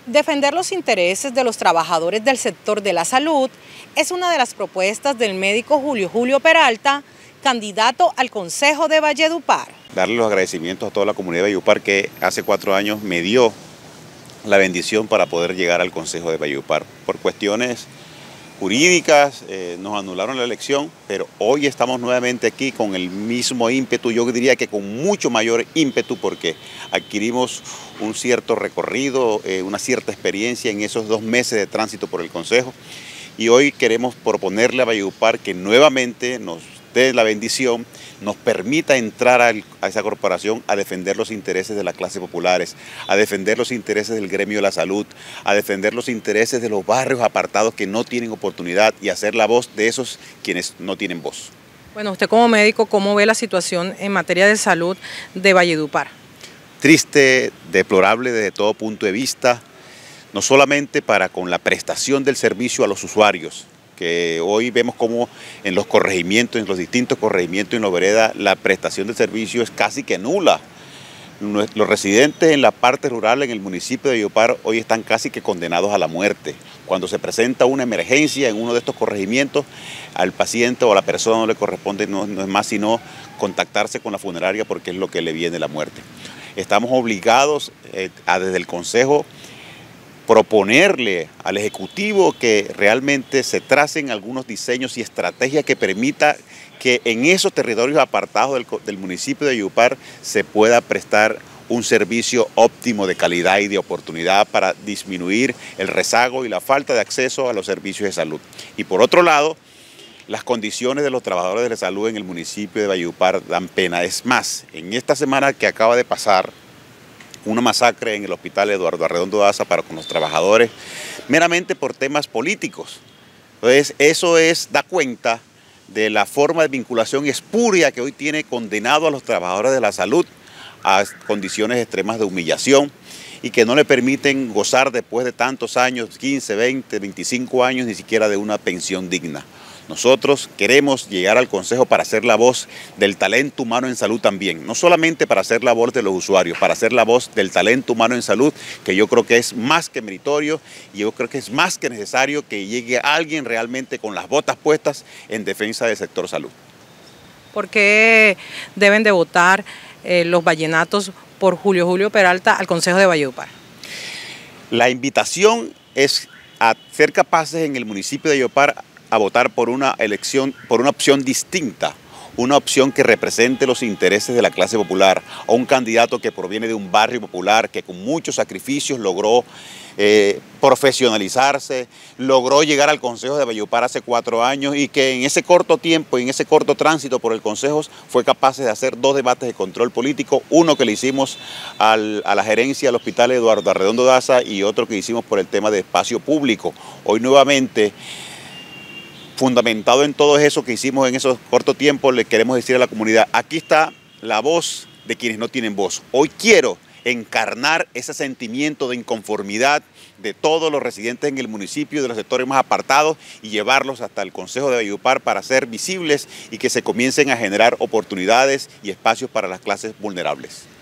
Defender los intereses de los trabajadores del sector de la salud es una de las propuestas del médico Julio Peralta, candidato al Consejo de Valledupar. Darle los agradecimientos a toda la comunidad de Valledupar que hace 4 años me dio la bendición para poder llegar al Consejo de Valledupar. Por cuestiones jurídicas nos anularon la elección, pero hoy estamos nuevamente aquí con el mismo ímpetu, yo diría que con mucho mayor ímpetu, porque adquirimos un cierto recorrido, una cierta experiencia en esos 2 meses de tránsito por el Consejo, y hoy queremos proponerle a Valledupar que nuevamente nos dé la bendición, nos permita entrar a esa corporación a defender los intereses de las clases populares, a defender los intereses del gremio de la salud, a defender los intereses de los barrios apartados que no tienen oportunidad y hacer la voz de esos quienes no tienen voz. Bueno, usted como médico, ¿cómo ve la situación en materia de salud de Valledupar? Triste, deplorable desde todo punto de vista, no solamente para con la prestación del servicio a los usuarios, que hoy vemos como en los corregimientos, en los distintos corregimientos en la vereda, la prestación del servicio es casi que nula. Los residentes en la parte rural, en el municipio de Valledupar, hoy están casi que condenados a la muerte. Cuando se presenta una emergencia en uno de estos corregimientos, al paciente o a la persona no le corresponde, no es más sino contactarse con la funeraria porque es lo que le viene la muerte. Estamos obligados desde el Consejo proponerle al Ejecutivo que realmente se tracen algunos diseños y estrategias que permita que en esos territorios apartados del municipio de Valledupar se pueda prestar un servicio óptimo de calidad y de oportunidad para disminuir el rezago y la falta de acceso a los servicios de salud. Y por otro lado, las condiciones de los trabajadores de la salud en el municipio de Valledupar dan pena. Es más, en esta semana que acaba de pasar, una masacre en el hospital Eduardo Arredondo Daza para con los trabajadores, meramente por temas políticos. Entonces, eso da cuenta de la forma de vinculación espuria que hoy tiene condenado a los trabajadores de la salud a condiciones extremas de humillación y que no le permiten gozar después de tantos años, 15, 20, 25 años, ni siquiera de una pensión digna. Nosotros queremos llegar al Consejo para hacer la voz del talento humano en salud también, no solamente para hacer la voz de los usuarios, para hacer la voz del talento humano en salud, que yo creo que es más que meritorio y yo creo que es más que necesario que llegue alguien realmente con las botas puestas en defensa del sector salud. ¿Por qué deben de votar los vallenatos por Julio Peralta al Consejo de Valledupar? La invitación es a ser capaces en el municipio de Valledupar a votar por una opción distinta, una opción que represente los intereses de la clase popular, a un candidato que proviene de un barrio popular, que con muchos sacrificios logró profesionalizarse, logró llegar al Consejo de Valledupar hace 4 años y que en ese corto tiempo, en ese corto tránsito por el Consejo, fue capaz de hacer 2 debates de control político, uno que le hicimos a la gerencia del hospital Eduardo Arredondo Daza y otro que hicimos por el tema de espacio público. Hoy nuevamente, fundamentado en todo eso que hicimos en esos cortos tiempos, le queremos decir a la comunidad, aquí está la voz de quienes no tienen voz. Hoy quiero encarnar ese sentimiento de inconformidad de todos los residentes en el municipio, de los sectores más apartados, y llevarlos hasta el Consejo de Valledupar para ser visibles y que se comiencen a generar oportunidades y espacios para las clases vulnerables.